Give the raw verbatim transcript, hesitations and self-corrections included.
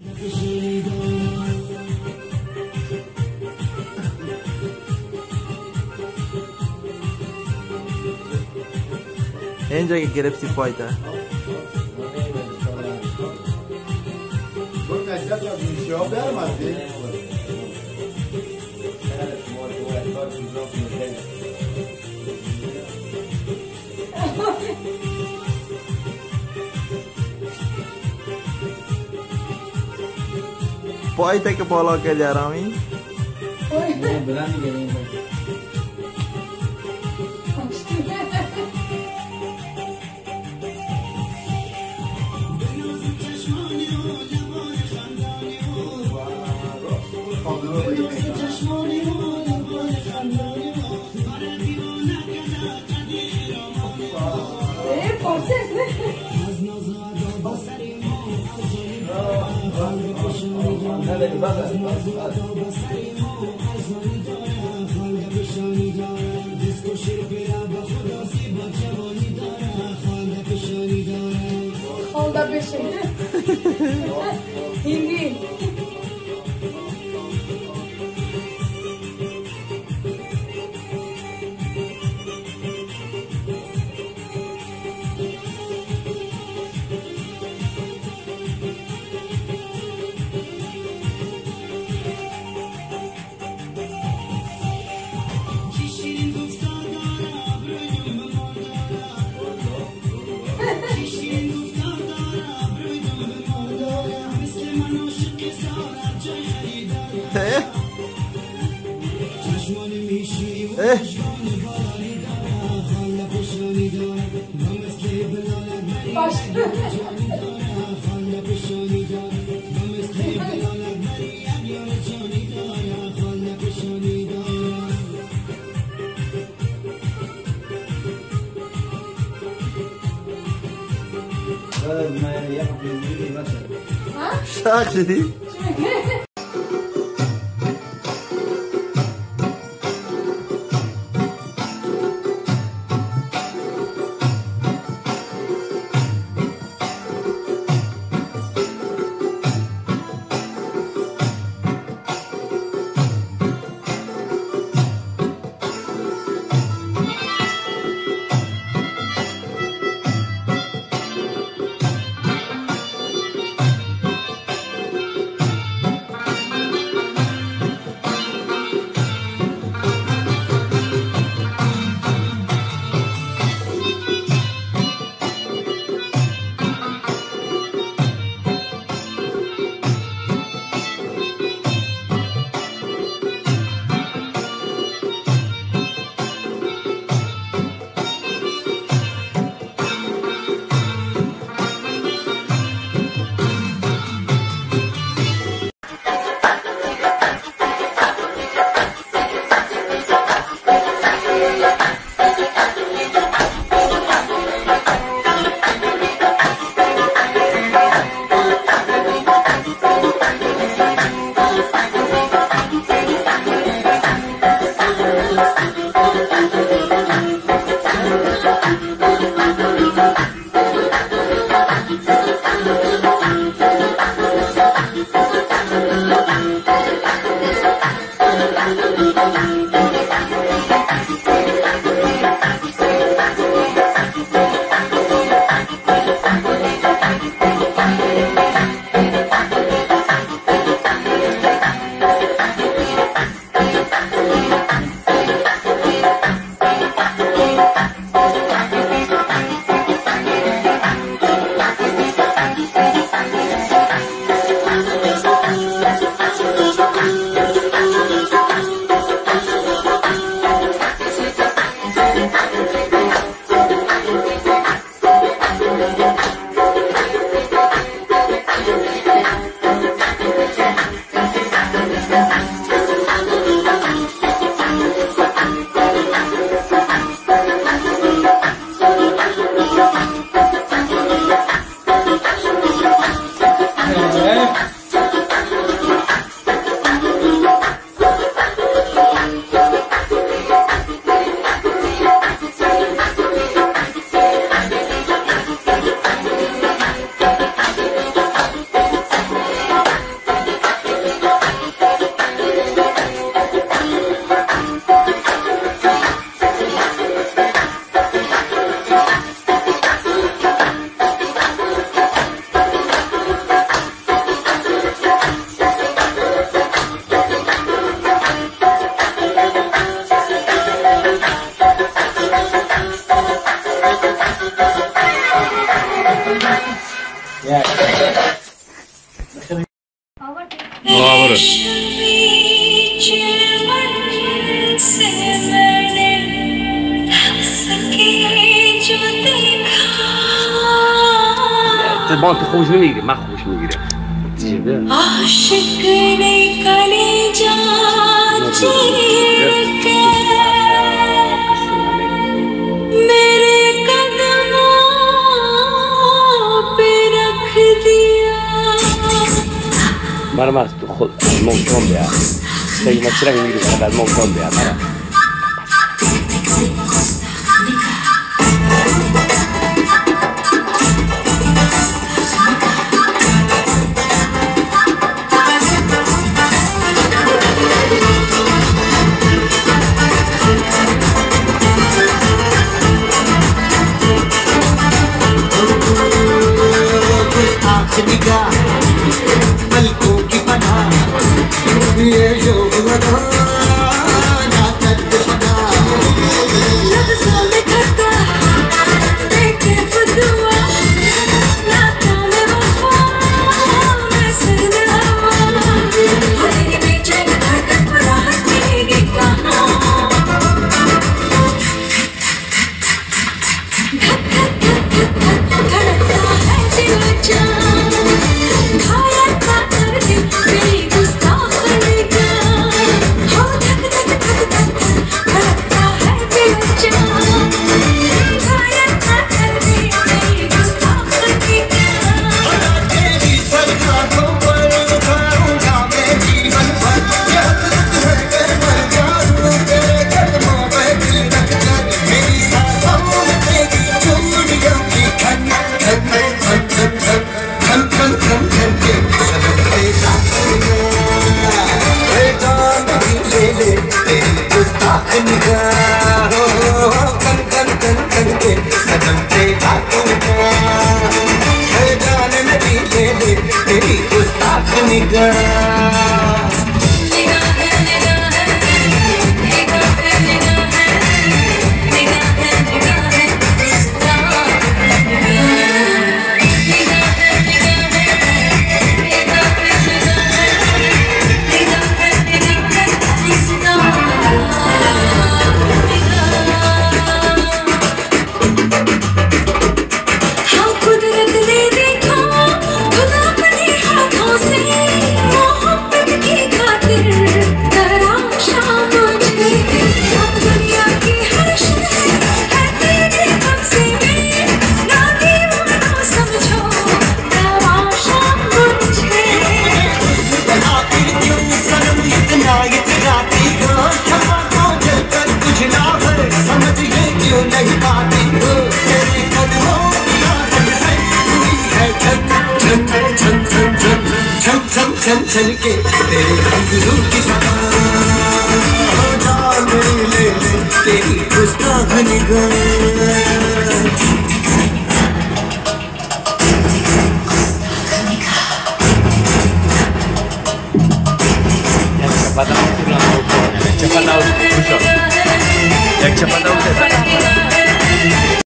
اینجا که گرفتی پایتا پایتا که بالا که جرامی خالده بشه هندی شاك شديد Bravo. ما انت خوش میگیری من خوش میگیرم دیگه عاشق نے کلیجا چیر کے میرے قدموں پہ رکھ دیا مرمز تو خود ممکن بیا سعی مچرا میگیری فقط ممکن بیا مرا पलकों की पनाह ये जो लगा ना कर सका लफ्ज़ों में करता देखे फतवा ना ताले वफा मैं सर हवा मेरी बेचैन धड़कन पर राहत मिलेगी कहाँ धड़कता है दिल जान तेरी गुस्ताख निगाह चल चल के तेरे अंगूर की सदा जान ले ले तेरी गुस्ताख निगाह Jak cepat tahu, jak cepat tahu,